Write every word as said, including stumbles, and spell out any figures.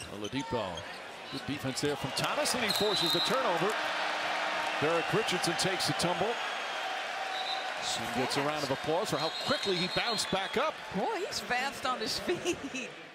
Oladipo. Good defense there from Thomas, and he forces the turnover. Derek Richardson takes the tumble. Soon gets a round of applause for how quickly he bounced back up. Boy, he's fast on his feet.